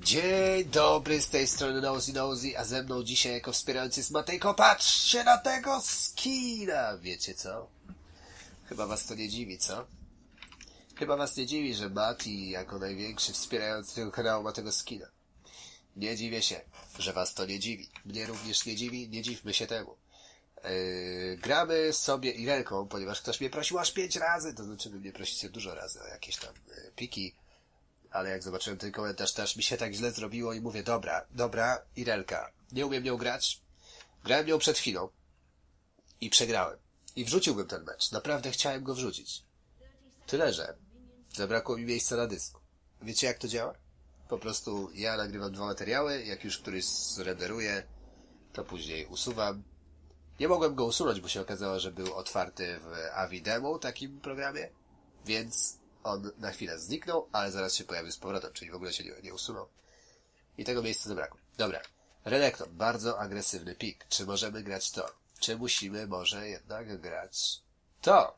Dzień dobry, z tej strony Nosy, a ze mną dzisiaj jako wspierający jest Matejko. Patrzcie na tego skina! Wiecie co? Chyba was to nie dziwi, co? Chyba was nie dziwi, że Mati jako największy wspierający tego kanału ma tego skina. Nie dziwię się, że was to nie dziwi. Mnie również nie dziwi, nie dziwmy się temu. Gramy sobie Irelką, ponieważ ktoś mnie prosił aż 5 razy, to znaczy wy mnie prosicie dużo razy o jakieś tam piki. Ale jak zobaczyłem ten komentarz, to aż mi się tak źle zrobiło i mówię, dobra, Irelka. Nie umiem nią grać. Grałem nią przed chwilą. I przegrałem. I wrzuciłbym ten mecz. Naprawdę chciałem go wrzucić. Tyle, że zabrakło mi miejsca na dysku. Wiecie jak to działa? Po prostu ja nagrywam 2 materiały, jak już któryś zrenderuję, to później usuwam. Nie mogłem go usunąć, bo się okazało, że był otwarty w AVI Demo, takim programie, więc on na chwilę zniknął, ale zaraz się pojawił z powrotem, czyli w ogóle się nie usunął. I tego miejsca zabrakło. Dobra. Renekton, bardzo agresywny pik. Czy możemy grać to? Czy musimy może jednak grać to?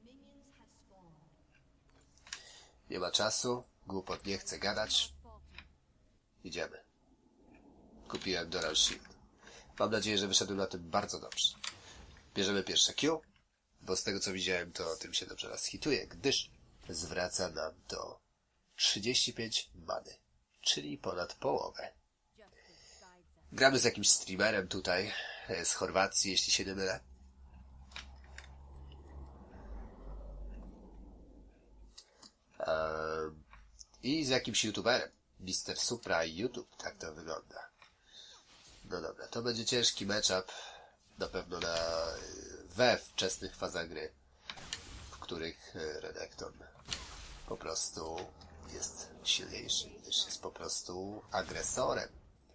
Nie ma czasu. Głupot nie chce gadać. Idziemy. Kupiłem Doral Shield. Mam nadzieję, że wyszedłem na tym bardzo dobrze. Bierzemy pierwsze Q, bo z tego co widziałem, to tym się dobrze raz hituje, gdyż zwraca nam to 35 many, czyli ponad połowę. Gramy z jakimś streamerem tutaj, z Chorwacji, jeśli się nie mylę. I z jakimś youtuberem. Mr. Supra YouTube, tak to wygląda. No dobra, to będzie ciężki matchup, na pewno we wczesnych fazach gry, w których Renekton po prostu jest silniejszy, gdyż jest po prostu agresorem.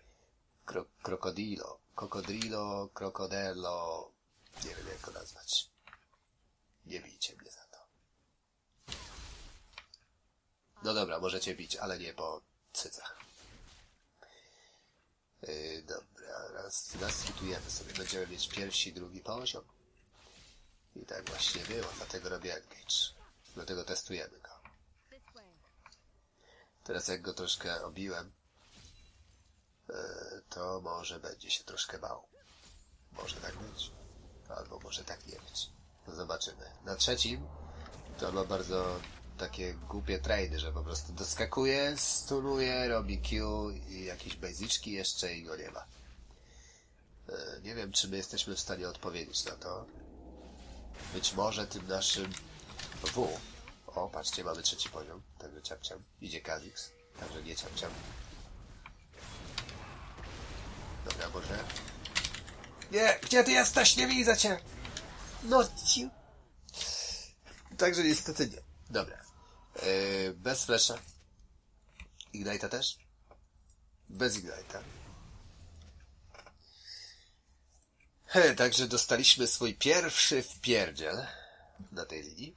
Krokodilo, nie wiem jak go nazwać. Nie bijcie mnie za to. No dobra, możecie bić, ale nie po cycach. Dobra, raz hitujemy sobie. Będziemy mieć pierwszy i drugi poziom. I tak właśnie było, dlatego robię engage. Dlatego testujemy go. Teraz jak go troszkę obiłem, to może będzie się troszkę bał. Może tak być. Albo może tak nie być. No zobaczymy. Na trzecim to on ma bardzo takie głupie trady, że po prostu doskakuje, stunuje, robi Q i jakieś basyczki jeszcze i go nie ma. Nie wiem, czy my jesteśmy w stanie odpowiedzieć na to. Być może tym naszym W. O, patrzcie, mamy trzeci poziom. Także ciapciam. Idzie Kha'Zix. Także nie ciapciam. Dobra, może... Nie! Gdzie ty jesteś? Nie widzę cię! No ci... Także niestety nie. Dobra. Bez flesza. Ignite'a też? Bez Ignite'a. Także dostaliśmy swój pierwszy wpierdziel na tej linii.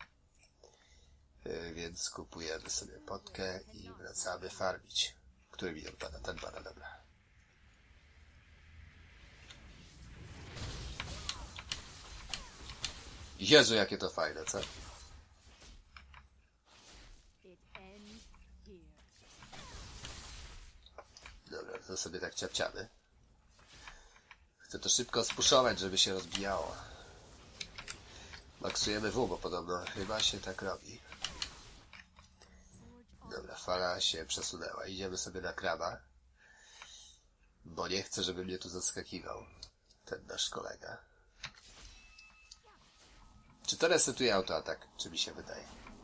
Więc kupujemy sobie potkę i wracamy farmić. Który milion pada? Ten pada, dobra. Jezu, jakie to fajne, co? Dobra, to sobie tak ciapciamy. Chcę to szybko spuszować, żeby się rozbijało. Maksujemy W, bo podobno chyba się tak robi. Dobra, fala się przesunęła. Idziemy sobie na kraba. Bo nie chcę, żeby mnie tu zaskakiwał ten nasz kolega. Czy to resetuje autoatak? Czy mi się wydaje?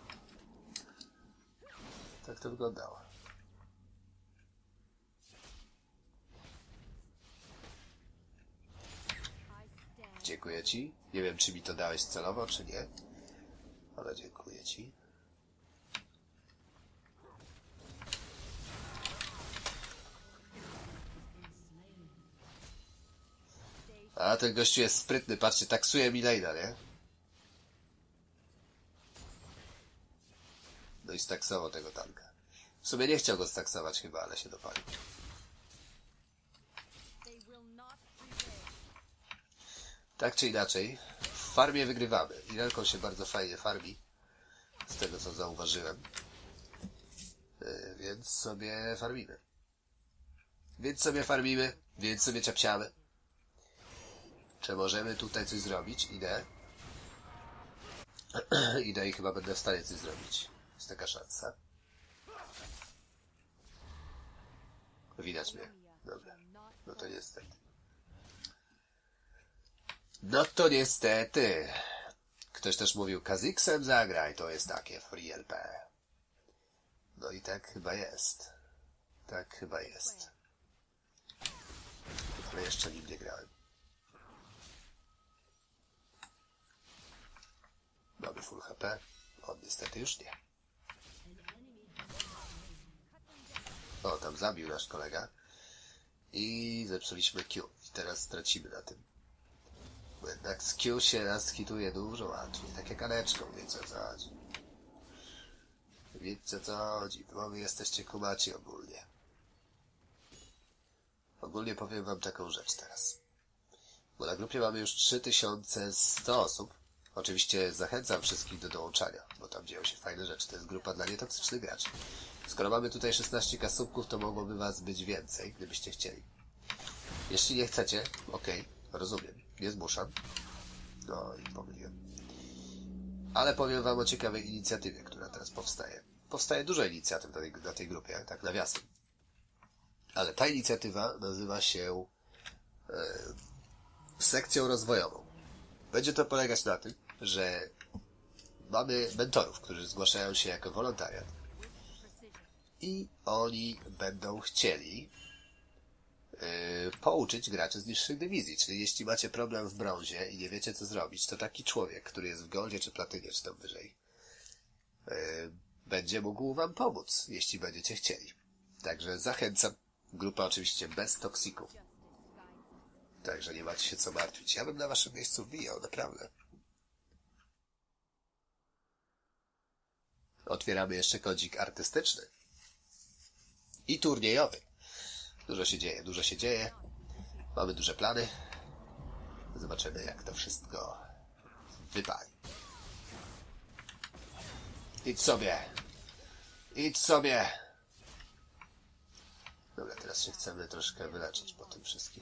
Tak to wyglądało. Dziękuję ci. Nie wiem, czy mi to dałeś celowo, czy nie. Ale dziękuję ci. A ten gościu jest sprytny. Patrzcie, taksuje mi lane'a, nie? No i staksował tego tanka. W sumie nie chciał go staksować chyba, ale się dopalił. Tak czy inaczej, w farmie wygrywamy. Irelką się bardzo fajnie farmi. Z tego co zauważyłem. Więc sobie farmimy. Więc sobie farmimy, więc sobie ciapciamy. Czy możemy tutaj coś zrobić? Idę. Idę i chyba będę w stanie coś zrobić. Jest taka szansa. Widać mnie. Dobra. No to niestety. No to niestety. Ktoś też mówił, Kha'Zixem zagraj, to jest takie free LP. No i tak chyba jest. Tak chyba jest. Ale jeszcze nim nie grałem. Mamy full HP. On niestety już nie. O, tam zabił nasz kolega. I zepsuliśmy Q. I teraz stracimy na tym. Bo jednak z Q się nas hituje dużo łatwiej. Tak jak Aneczką, wiecie o co chodzi. Wiecie o co chodzi. Bo wy jesteście kumaci ogólnie. Ogólnie powiem wam taką rzecz teraz. Bo na grupie mamy już 3100 osób. Oczywiście zachęcam wszystkich do dołączania, bo tam dzieją się fajne rzeczy. To jest grupa dla nietoksycznych graczy. Skoro mamy tutaj 16 kasubków, to mogłoby was być więcej, gdybyście chcieli. Jeśli nie chcecie, okej, rozumiem, nie zmuszam. No i pomyliłem. Ale powiem wam o ciekawej inicjatywie, która teraz powstaje. Powstaje dużo inicjatyw na tej grupie, tak nawiasem. Ale ta inicjatywa nazywa się sekcją rozwojową. Będzie to polegać na tym, że mamy mentorów, którzy zgłaszają się jako wolontariat i oni będą chcieli pouczyć graczy z niższych dywizji. Czyli jeśli macie problem w brązie i nie wiecie co zrobić, to taki człowiek, który jest w goldzie czy platynie, czy tam wyżej, będzie mógł wam pomóc, jeśli będziecie chcieli. Także zachęcam. Grupa oczywiście bez toksików. Także nie macie się co martwić. Ja bym na waszym miejscu wbijał, naprawdę. Otwieramy jeszcze kodzik artystyczny. I turniejowy. Dużo się dzieje, dużo się dzieje. Mamy duże plany. Zobaczymy, jak to wszystko wypali. Idź sobie. Idź sobie. Dobra, teraz się chcemy troszkę wyleczyć po tym wszystkim.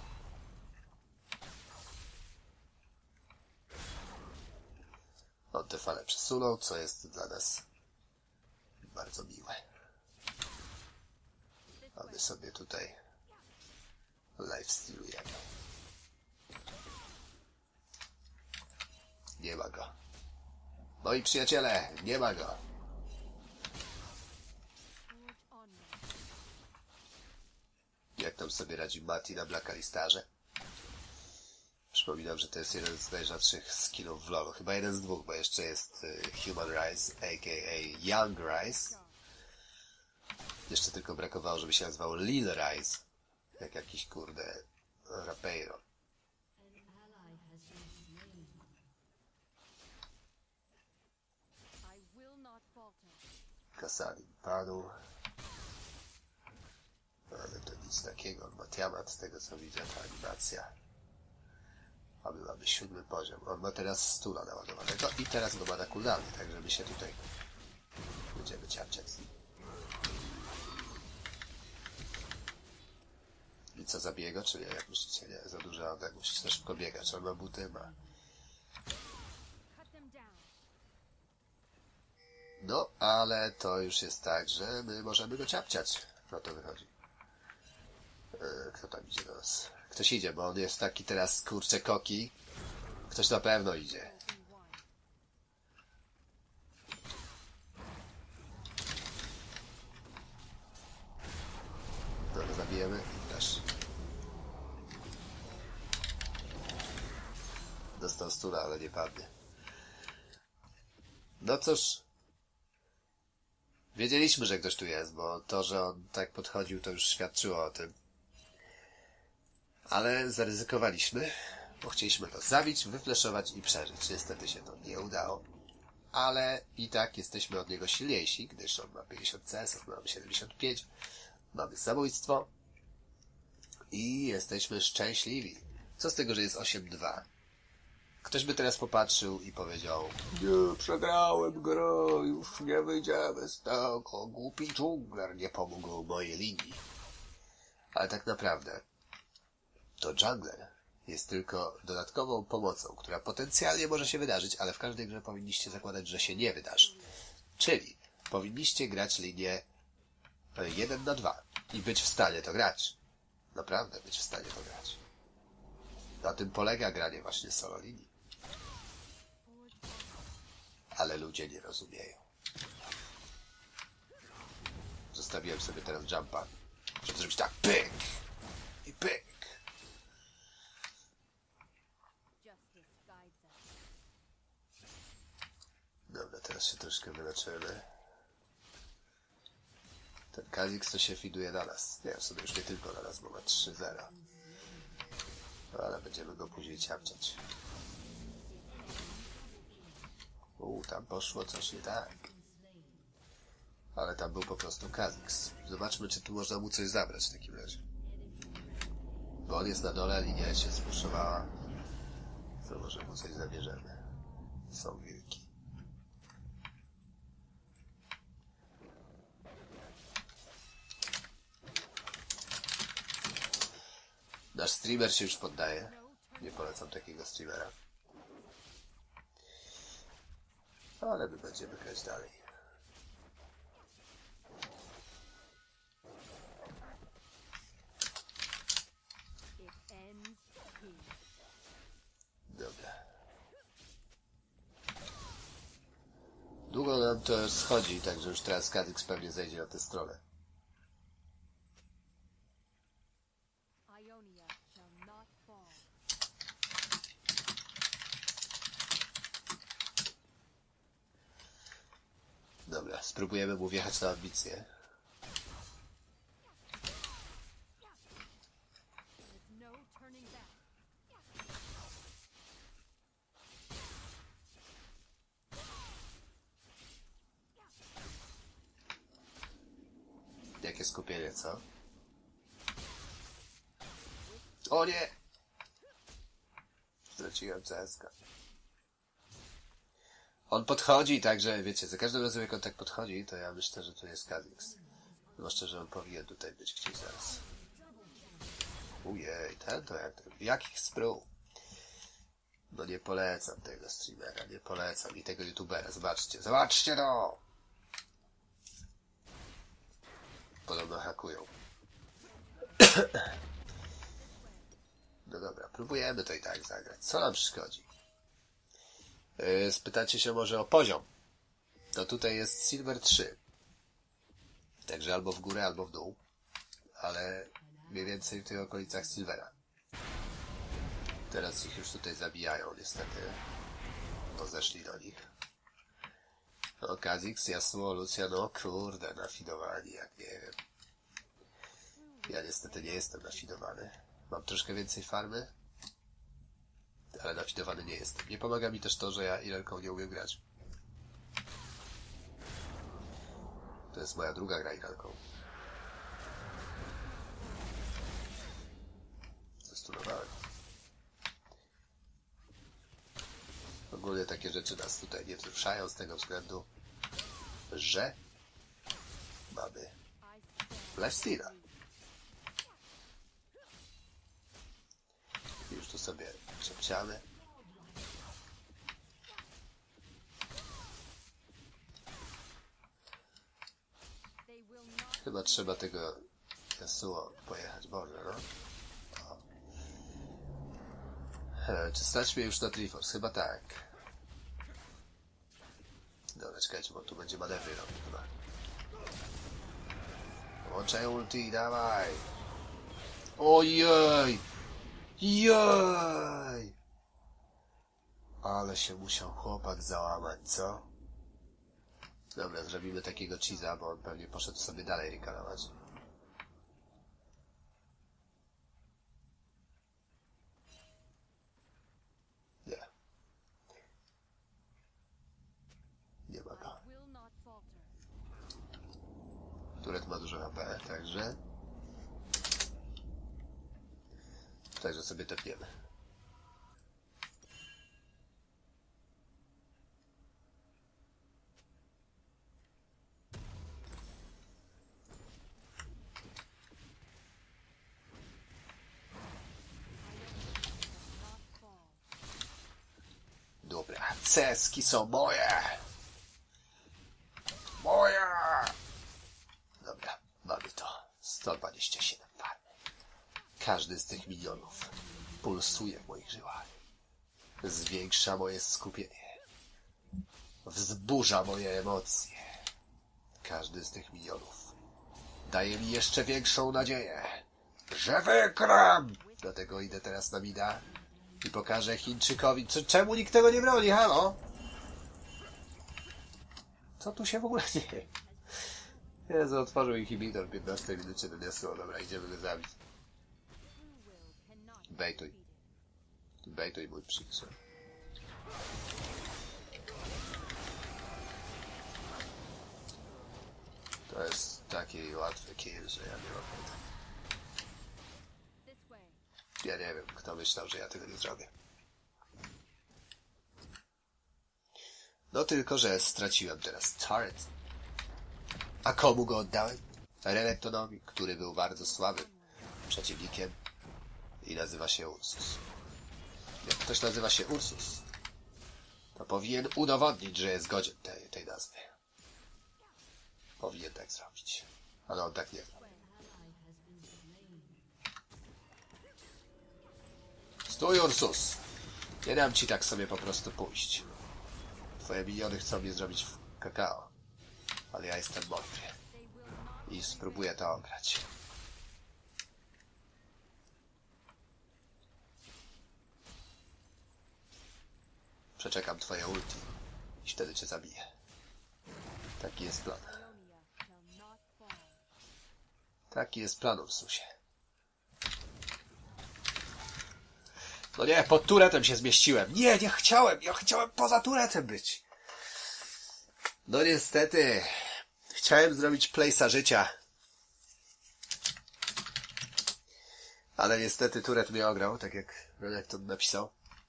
On te fale przesunął, co jest dla nas bardzo miłe. A my sobie tutaj lifestylujemy. Nie ma go. Moi przyjaciele, nie ma go. Jak tam sobie radzi Mati na Black Alistarze? Przypominam, że to jest jeden z najrzadszych skillów w LoLu. Chyba jeden z dwóch, bo jeszcze jest Human Rise, a.k.a. Young Rise. Jeszcze tylko brakowało, żeby się nazywał Lil Rise. Jak jakiś kurde rapeiro. Kasadin padł. Ale to nic takiego. On ma Tiamat, z tego co widzę, ta animacja. A my mamy 7 poziom. On ma teraz stula naładowanego i teraz go ma na cooldownie, także my się tutaj będziemy ciapciać z nim. I co, zabije go, czy nie? Jak myślicie? Nie, za duża odległość. Za szybko biega. Czy on ma buty? Ma. No, ale to już jest tak, że my możemy go ciapciać. No to wychodzi. Kto tam idzie do nas? Ktoś idzie, bo on jest taki teraz, kurczę, koki. Ktoś na pewno idzie. Dobra, zabijemy i też. Dostał stuna, ale nie padnie. No cóż. Wiedzieliśmy, że ktoś tu jest, bo to, że on tak podchodził, to już świadczyło o tym. Ale zaryzykowaliśmy, bo chcieliśmy go zabić, wyfleszować i przeżyć. Niestety się to nie udało. Ale i tak jesteśmy od niego silniejsi, gdyż on ma 50 CS-ów, mamy 75. Mamy zabójstwo. I jesteśmy szczęśliwi. Co z tego, że jest 8-2? Ktoś by teraz popatrzył i powiedział: nie, przegrałem grę, już nie wyjdziemy z tego, głupi dżungler nie pomógł mojej linii. Ale tak naprawdę to jungler jest tylko dodatkową pomocą, która potencjalnie może się wydarzyć, ale w każdej grze powinniście zakładać, że się nie wydarzy. Czyli powinniście grać linię 1 na 2 i być w stanie to grać. Naprawdę być w stanie to grać. Na tym polega granie właśnie solo linii. Ale ludzie nie rozumieją. Zostawiłem sobie teraz jumpa, żeby zrobić tak pyk i pyk. Dobra, teraz się troszkę wyleczymy. Ten Kha'Zix to się fiduje na nas. Nie, w sumie już nie tylko na nas, bo ma 3-0. No, ale będziemy go później ciapciać. Tam poszło coś nie tak. Ale tam był po prostu Kha'Zix. Zobaczmy, czy tu można mu coś zabrać w takim razie. Bo on jest na dole, linia się spuszczowała. To może mu coś zabierzemy. Są wilki. Nasz streamer się już poddaje. Nie polecam takiego streamera. Ale my będziemy grać dalej. Dobra. Długo nam to schodzi, także już teraz Kha'Zix pewnie zejdzie na tę stronę. Dobra, spróbujemy mu wjechać na ambicję. Jakie skupienie, co? O nie! Straciłem CS-ka. On podchodzi, także wiecie, za każdym razem jak on tak podchodzi, to ja myślę, że to jest Kha'Zix. Zwłaszcza, że on powinien tutaj być gdzieś zaraz. Ujej, ten to jak... Jakich sprób? No nie polecam tego streamera, nie polecam i tego youtubera, zobaczcie, zobaczcie no! Podobno hakują. No dobra, próbujemy to i tak zagrać. Co nam przeszkodzi? Spytacie się może o poziom. No tutaj jest Silver 3. Także albo w górę, albo w dół. Ale mniej więcej w tych okolicach Silvera. Teraz ich już tutaj zabijają niestety. Bo zeszli do nich. No Kha'Zix, Yasuo, Lucia, no kurde, nafidowani, jak nie wiem. Ja niestety nie jestem nafidowany. Mam troszkę więcej farmy. Ale nafidowany nie jestem. Nie pomaga mi też to, że ja Irenką nie umiem grać. To jest moja druga gra Irenką. Zestunowałem. Ogólnie takie rzeczy nas tutaj nie wzruszają z tego względu, że mamy lifesteala. Już tu sobie przepciamy. Chyba trzeba tego Yasuo pojechać, Boże, no. Czy stać mnie już na Triforce? Chyba tak. Dobra, czekajcie, bo tu będzie manewry robił chyba. Łączaj ulti, dawaj! Ojej! Jej! Ale się musiał chłopak załamać, co? Dobra, zrobimy takiego cheese'a, bo on pewnie poszedł sobie dalej rekalować. Nie. Nie ma go. Turet ma dużo HP, także sobie tepniemy. CS-ki są moje! Moje! Dobra, mamy to. 127 farmy. Każdy z tych minionów pulsuje w moich żyłach. Zwiększa moje skupienie. Wzburza moje emocje. Każdy z tych minionów daje mi jeszcze większą nadzieję, że wygram! Dlatego idę teraz na mida i pokażę Chińczykowi... Czemu nikt tego nie broni? Halo? Co tu się w ogóle dzieje? Jezu, otworzył inhibitor w 15 minucie do niosło. Dobra, idziemy go zabić. Bejtuj. Bejtuj mój przykrzyk. To jest taki łatwy kill, że ja nie mam tego. Ja nie wiem, kto myślał, że ja tego nie zrobię. No tylko, że straciłem teraz turret. A komu go oddałem? Renektonowi, który był bardzo słabym przeciwnikiem i nazywa się Ursus. Jak ktoś nazywa się Ursus, to powinien udowodnić, że jest godzien tej nazwy. Powinien tak zrobić. Ale on tak nie zrobi. Stój, Ursus! Nie dam ci tak sobie po prostu pójść. Twoje miniony chcą mnie zrobić w kakao. Ale ja jestem mądry. I spróbuję to ograć. Przeczekam twoje ulti. I wtedy cię zabiję. Taki jest plan. Taki jest plan, Ursusie. No nie, pod turetem się zmieściłem. Nie, nie chciałem. Ja chciałem poza turetem być. No niestety. Chciałem zrobić place'a życia. Ale niestety turet mnie ograł, tak jak Renekton napisał.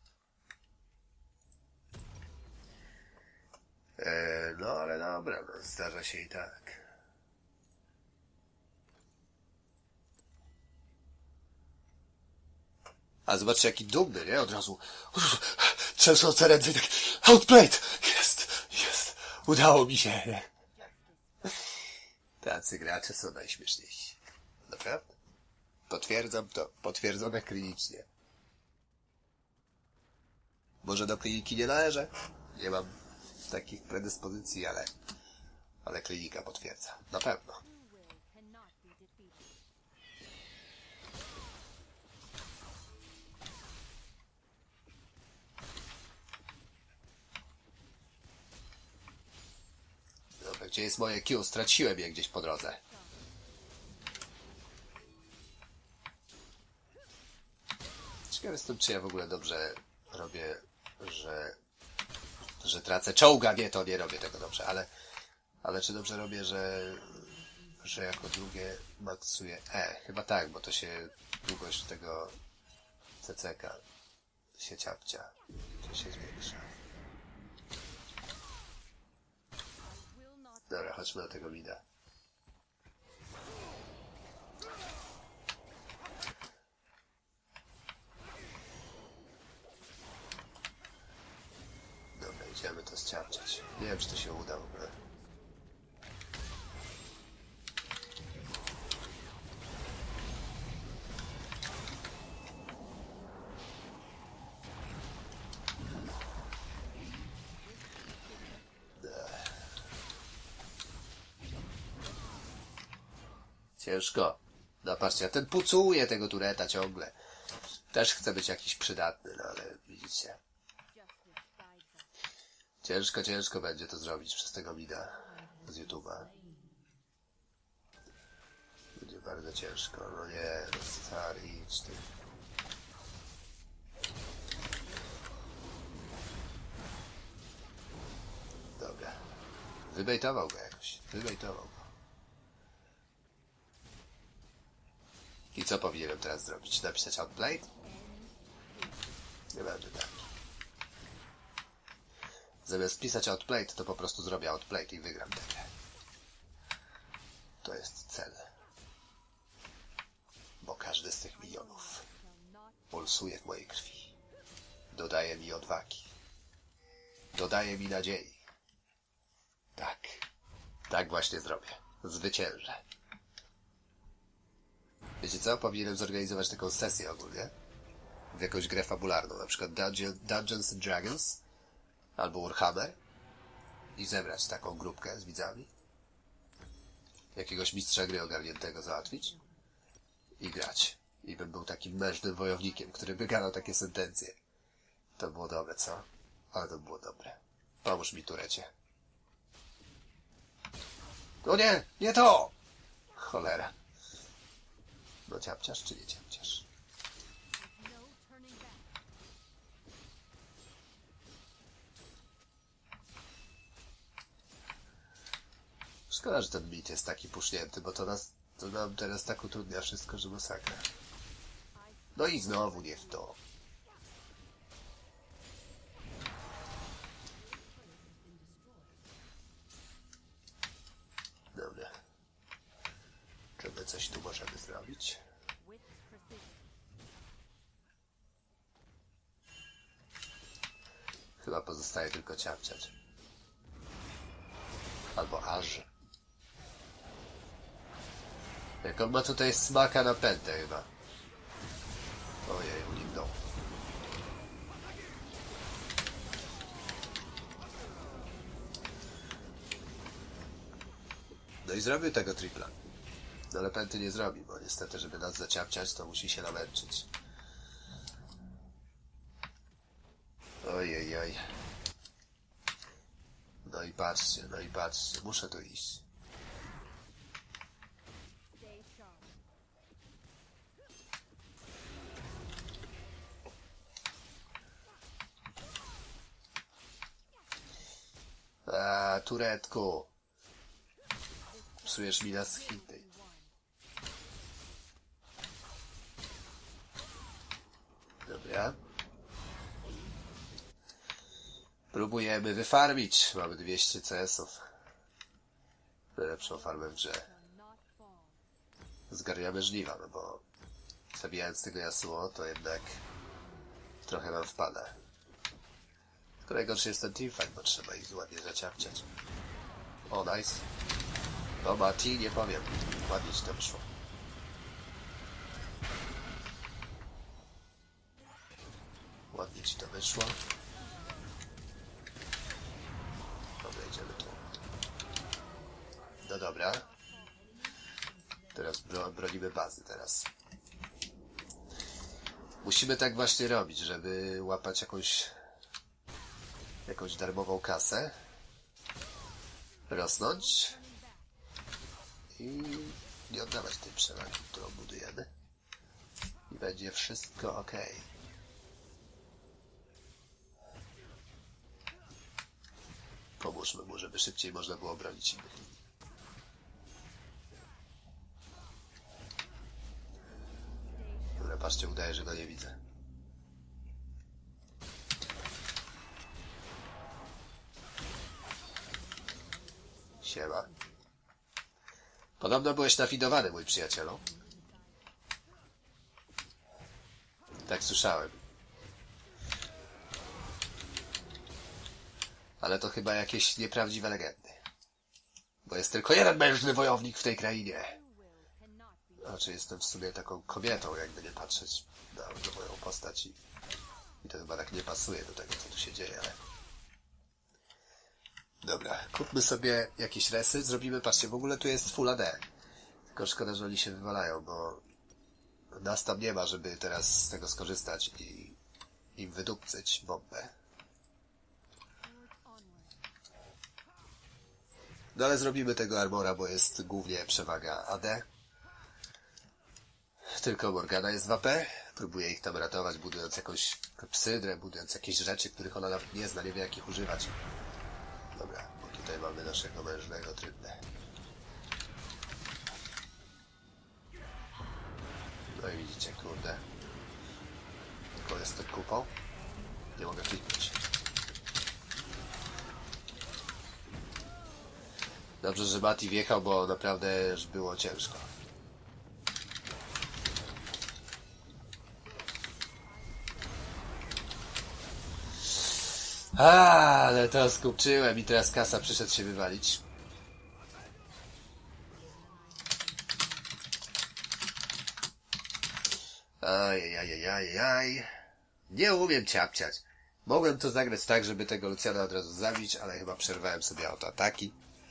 No ale dobra, no, zdarza się i tak. A zobaczcie, jaki dumny, nie? Od razu trzęsące ręce i tak outplayed! Jest! Udało mi się, nie? Tacy gracze są najśmieszniejsi. Naprawdę? Potwierdzam to. Potwierdzone klinicznie. Może do kliniki nie należę? Nie mam takich predyspozycji, ale klinika potwierdza. Na pewno. Dobra, gdzie jest moje Q? Straciłem je gdzieś po drodze. Ciekaw jestem, czy ja w ogóle dobrze robię, że tracę czołga. Nie, to nie robię tego dobrze, ale czy dobrze robię, że jako drugie maksuję chyba tak, bo to się długość tego CCK się ciapcia, to się zwiększa. Dobra, chodźmy do tego mida. Dobra, idziemy to zciapciać. Nie wiem, czy to się uda w ogóle. Ciężko. No patrzcie, a ten pucuje tego tureta ciągle. Też chce być jakiś przydatny, no ale widzicie. Ciężko będzie to zrobić przez tego mida z YouTube'a. Będzie bardzo ciężko. No nie, no stary, idź ty. Dobra. Wybejtował go jakoś. Wybejtował go. I co powinienem teraz zrobić? Napisać outplayed? Nie będę tak. Zamiast pisać outplayed, to po prostu zrobię outplayed i wygram tę grę. To jest cel. Bo każdy z tych milionów pulsuje w mojej krwi. Dodaje mi odwagi. Dodaje mi nadziei. Tak. Tak właśnie zrobię. Zwyciężę. Wiecie co? Powinienem zorganizować taką sesję ogólnie. W jakąś grę fabularną. Na przykład Dungeons and Dragons. Albo Warhammer. I zebrać taką grupkę z widzami. Jakiegoś mistrza gry ogarniętego załatwić. I grać. I bym był takim mężnym wojownikiem, który by gadał takie sentencje. To było dobre, co? Ale to było dobre. Pomóż mi, Turecie. No nie! Nie to! Cholera. No ciapciasz czy nie ciapciasz? Szkoda, że ten mit jest taki pusznięty, bo to nam teraz tak utrudnia wszystko, że masakra. No i znowu nie w to. Dobra. Czy my coś tu możemy zrobić? Chyba pozostaje tylko ciapciać. Albo aż. Jak on ma tutaj smaka na pętę chyba. Ojej, uniknął. No i zrobił tego tripla. No ale pęty nie zrobi, bo niestety, żeby nas zaciapciać, to musi się namęczyć. Ojej, oj. No i patrzcie, muszę tu iść. A, Turetku. Psujesz mi nas hity. Dobra. Próbujemy wyfarmić. Mamy 200 CS-ów. Najlepszą farmę w grze. Zgarniamy żniwa, no bo zabijając tego Yasuo, to jednak trochę nam wpada. Tylko najgorszy jest ten teamfight, bo trzeba ich ładnie zaciapciać. O, nice. No, Mati, nie powiem. Ładnie ci to wyszło. Ładnie ci to wyszło. Dobra, idziemy tu. No dobra. Teraz bronimy bazy teraz. Musimy tak właśnie robić, żeby łapać jakąś darmową kasę. Rosnąć. I nie oddawać tej przewagi, którą budujemy. I będzie wszystko ok. Pomóżmy mu, żeby szybciej można było bronić innych linii. Dobra, patrzcie, udaje, że go nie widzę. Siema. Podobno byłeś nafidowany, mój przyjacielu. Tak słyszałem. Ale to chyba jakieś nieprawdziwe legendy. Bo jest tylko jeden mężny wojownik w tej krainie. Znaczy jestem w sumie taką kobietą, jakby nie patrzeć na moją postać. I to chyba tak nie pasuje do tego, co tu się dzieje, ale... Dobra, kupmy sobie jakieś resy, zrobimy, patrzcie, w ogóle tu jest Full AD. Tylko szkoda, że oni się wywalają, bo nas tam nie ma, żeby teraz z tego skorzystać i im wydupcyć bombę. No ale zrobimy tego armora, bo jest głównie przewaga AD. Tylko Morgana jest w AP. Próbuję ich tam ratować, budując jakąś klepsydrę, budując jakieś rzeczy, których ona nawet nie zna, nie wie jak ich używać. Dobra, bo tutaj mamy naszego mężnego trybne. No i widzicie, kurde. Tylko jest pod kupą. Nie mogę kliknąć. Dobrze, że Mati wjechał, bo naprawdę już było ciężko. Ale to skupczyłem i teraz kasa przyszedł się wywalić. Ajajajajajaj. Nie umiem ciapciać. Mogłem to zagrać tak, żeby tego Lucjana od razu zabić, ale chyba przerwałem sobie autoataki.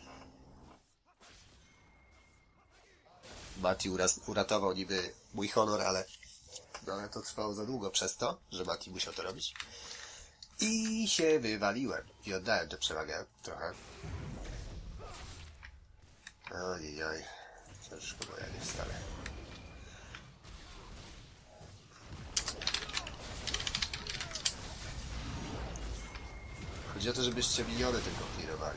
Mati uratował niby mój honor, ale to trwało za długo przez to, że Mati musiał to robić. I się wywaliłem. I oddałem tę przewagę trochę. Ojej, ciężko, bo ja nie wstanę. Chodzi o to, żebyście miniony tylko clearowali.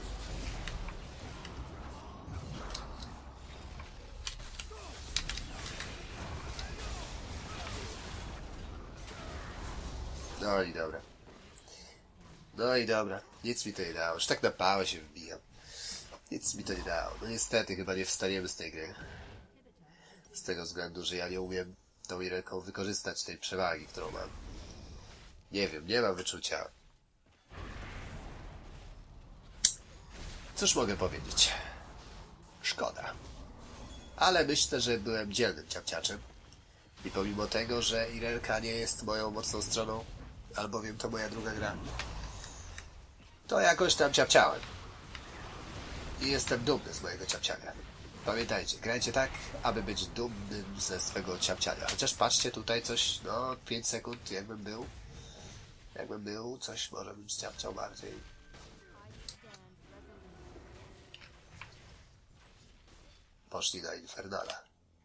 No i dobra. No i dobra. Nic mi to nie dało. Już tak na pałę się wbijam. Nic mi to nie dało. No niestety chyba nie wstaniemy z tej gry. Z tego względu, że ja nie umiem tą Irelką wykorzystać tej przewagi, którą mam. Nie wiem, nie mam wyczucia. Cóż mogę powiedzieć? Szkoda. Ale myślę, że byłem dzielnym ciapciaczem. I pomimo tego, że Irelka nie jest moją mocną stroną, albowiem to moja druga gra, to jakoś tam ciapciałem. I jestem dumny z mojego ciapciania. Pamiętajcie, grajcie tak, aby być dumnym ze swego ciapciania. Chociaż patrzcie, tutaj coś, 5 sekund, jakbym był, coś może bym ciapciał bardziej. Poszli na Infernala.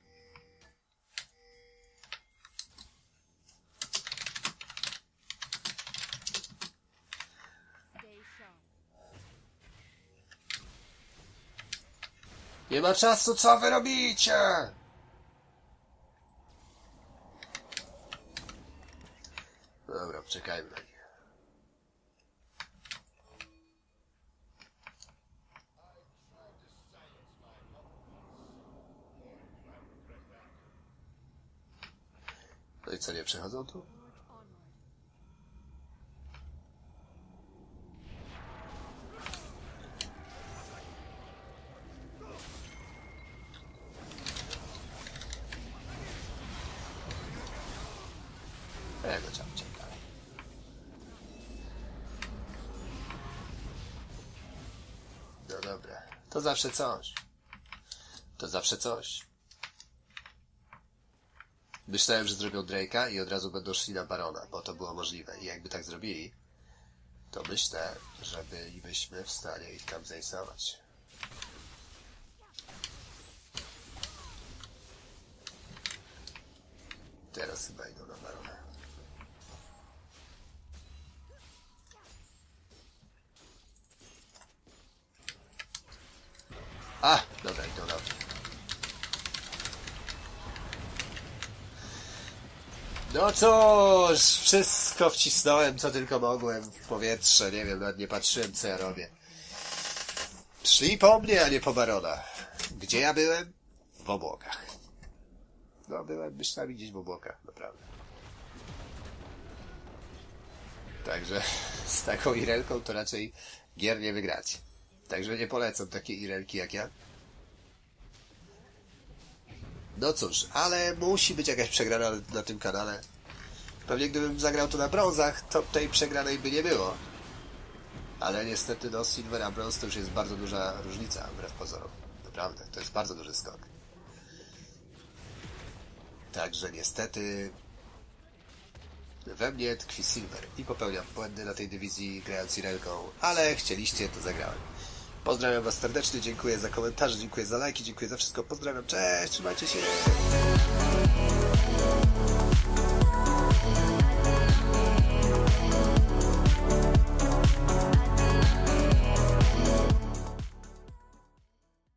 Nie ma czasu, co wy robicie? Dobra, czekajmy na nich. No i co, nie przechodzą tu? Go tam czekaj. No dobra. To zawsze coś. To zawsze coś. Myślałem, że zrobią Drake'a i od razu będą szli na Barona, bo to było możliwe. I jakby tak zrobili, to myślę, że bylibyśmy w stanie ich tam zejsować. Teraz chyba idą na Barona. Dobra, idą na mnie. No cóż, wszystko wcisnąłem, co tylko mogłem w powietrze. Nie wiem, nawet nie patrzyłem, co ja robię. Szli po mnie, a nie po Barona. Gdzie ja byłem? W obłokach. No, byłem myślami gdzieś w obłokach, naprawdę. Także z taką Irelką to raczej gier nie wygrać. Także nie polecam takiej Irelki jak ja. No cóż, ale musi być jakaś przegrana na tym kanale. Pewnie gdybym zagrał to na brązach, to tej przegranej by nie było. Ale niestety do Silver a brąz to już jest bardzo duża różnica, wbrew pozorom. Naprawdę, to jest bardzo duży skok. Także niestety we mnie tkwi Silver i popełniam błędy na tej dywizji grając Irelką, ale chcieliście, to zagrałem. Pozdrawiam was serdecznie, dziękuję za komentarze, dziękuję za lajki, dziękuję za wszystko, pozdrawiam, cześć, trzymajcie się!